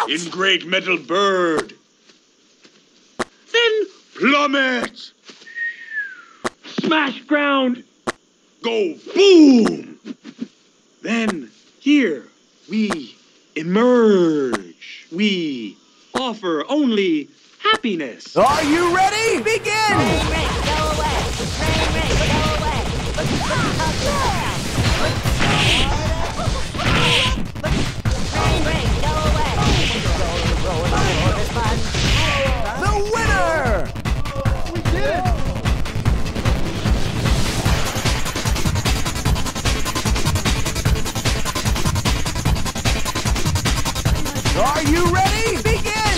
in great metal bird. Then plummet. Smash ground. Go boom. Then here we emerge. We offer only happiness. Are you ready? Begin! Remake, go away! Remake, go away! Remake, go away! The winner! We did it! Are you ready? Begin!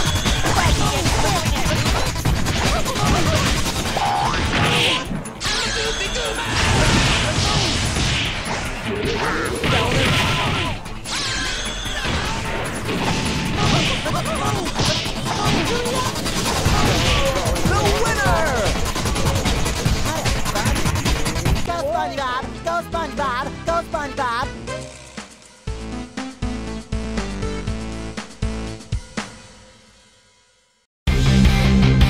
The winner! Go SpongeBob! Go SpongeBob! Go SpongeBob!